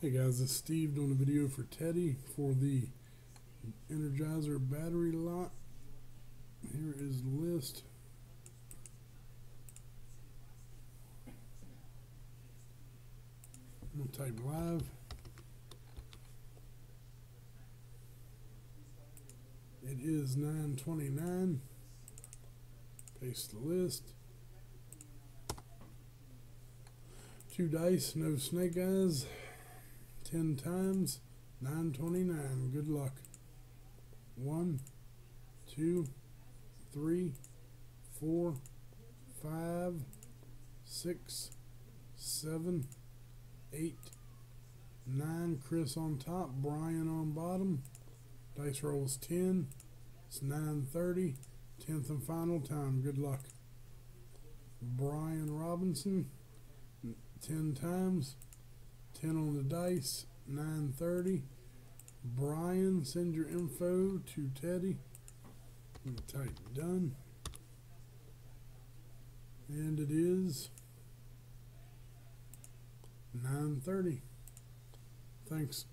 Hey guys, this is Steve doing a video for Teddy for the Energizer battery lot. Here is the list. I'm going to type live. It is 9:29. Paste the list. 2 dice, no snake eyes. 10 times, 929. Good luck. 1, 2, 3, 4, 5, 6, 7, 8, 9. Chris on top, Brian on bottom. Dice rolls 10. It's 9:30. 10th and final time. Good luck. Brian Robinson, 10 times. 10 on the dice, 9:30. Brian, send your info to Teddy. I'm going to type done. And it is 9:30. Thanks.